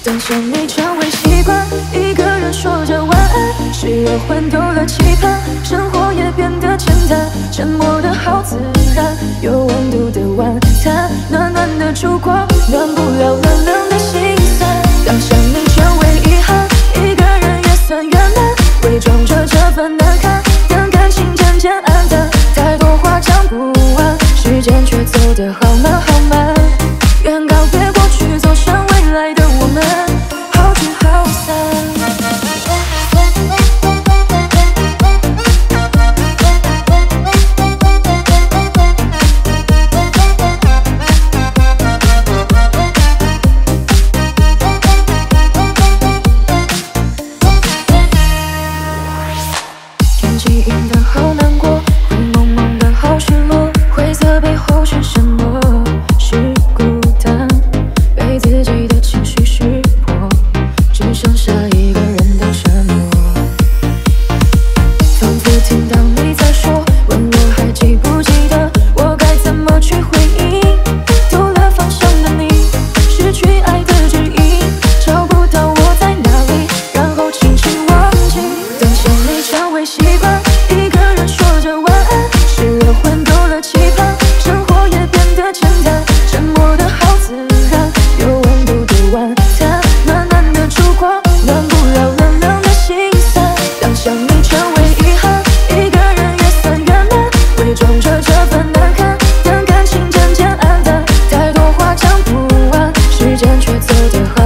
等想你成为习惯，一个人说着晚安，失了魂，丢了期盼，生活也变得简单，沉默的好自然。有温度的晚餐，暖暖的烛光，暖不了冷冷的心酸。当想你成为遗憾，一个人也算圆满，伪装着这份难堪，等感情渐渐暗淡，太多话讲不完，时间却走得好慢好慢。愿告别过去，走向未来的我们，好聚好散。天气阴的好难过，灰蒙蒙的好失落，灰色背后是什么？是孤单，被自己的情绪识破，只剩下一个人的沉默。仿佛听到你在说，问我还记不记得，我该怎么去回应？丢了方向的你，失去爱的指引，找不到我在哪里，然后轻轻忘记。等想你成为习惯，一个人说着晚安，失了魂，丢了期盼，生活也变得简单，沉默的好自然。有温度的晚餐，暖暖的烛光，暖不了冷冷的心酸。当想你成为遗憾，一个人也算圆满，伪装着这份难堪，等感情渐渐暗淡，太多话讲不完，时间却走得好